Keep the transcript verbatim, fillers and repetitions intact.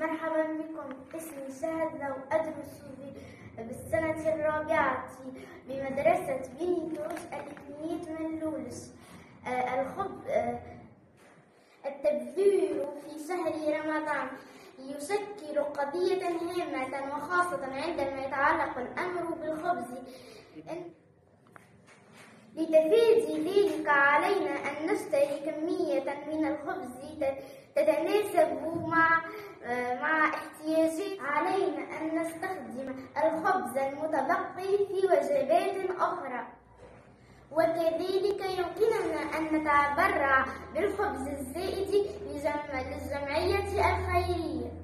مرحبا بكم. اسمي شهد وأدرس بالسنة الرابعة بمدرسة بني تروس الإقليمية من لولس. الخبز التبذير في شهر رمضان يشكل قضية هامة، وخاصة عندما يتعلق الأمر بالخبز. لتفادي ذلك علينا أن نشتري كمية من الخبز تتناسب مع مع احتياجاتنا. علينا أن نستخدم الخبز المتبقي في وجبات أخرى، وكذلك يمكننا أن نتبرع بالخبز الزائد للجمعية الخيرية.